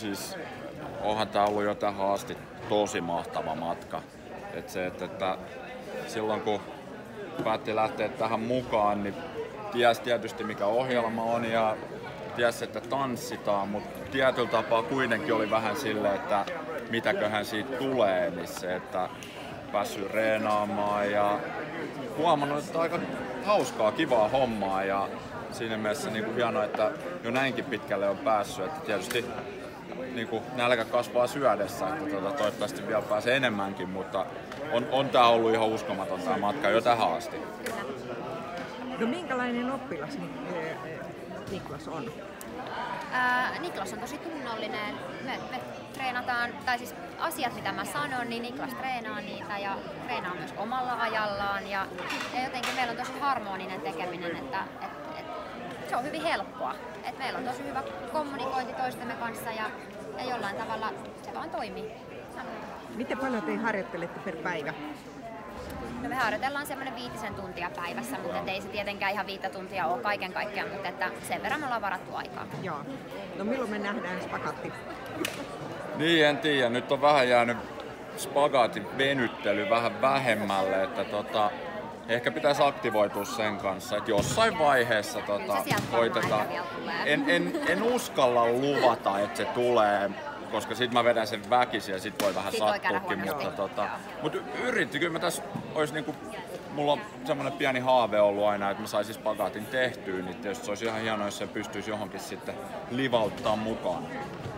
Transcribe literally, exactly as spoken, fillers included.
siis onhan tää ollut jo tähän asti tosi mahtava matka. Et se, että, että silloin kun päätti lähteä tähän mukaan, niin ties tietysti mikä ohjelma on ja ties, että tanssitaan, mutta tietyllä tapaa kuitenkin oli vähän silleen, että mitäköhän siitä tulee, niin se, että päässyt reenaamaan ja huomannut, että aika hauskaa, kivaa hommaa ja siinä mielessä niin kuin hienoa, että jo näinkin pitkälle on päässyt, että tietysti niin kuin nälkä kasvaa syödessä, että tuota, toivottavasti vielä pääsee enemmänkin, mutta on, on tää ollut ihan uskomaton tää matka jo tähän asti. No minkälainen oppilas Niklas on? Ää, Niklas on tosi tunnollinen. Me, me treenataan, tai siis asiat mitä mä sanon, niin Niklas treenaa niitä ja treenaa myös omalla ajallaan. Ja, ja jotenkin meillä on tosi harmoninen tekeminen, että et, et, se on hyvin helppoa. Et meillä on tosi hyvä kommunikointi toistemme kanssa ja, ja jollain tavalla se vaan toimii. Miten paljon te harjoittelette per päivä? No me harjoitellaan semmoinen viitisen tuntia päivässä, mutta ei se tietenkään ihan viittä tuntia ole kaiken kaikkiaan, mutta että sen verran me ollaan varattu aikaa. Joo. No milloin me nähdään spagatti? Niin, en tiedä. Nyt on vähän jäänyt spagaatin venyttely vähän vähemmälle, että tota, ehkä pitäisi aktivoitua sen kanssa, että jossain vaiheessa tota, koitetaan. En, en, en uskalla luvata, että se tulee, koska sit mä vedän sen väkisin ja sit voi vähän sattuukin, mutta, tota, mutta yritti, kyllä mä tässä olisi niinku, mulla on semmoinen pieni haave ollut aina, että mä saisin spagaatin tehtyä, niin tietysti se olisi ihan hienoa, jos se pystyisi johonkin sitten livauttaa mukaan.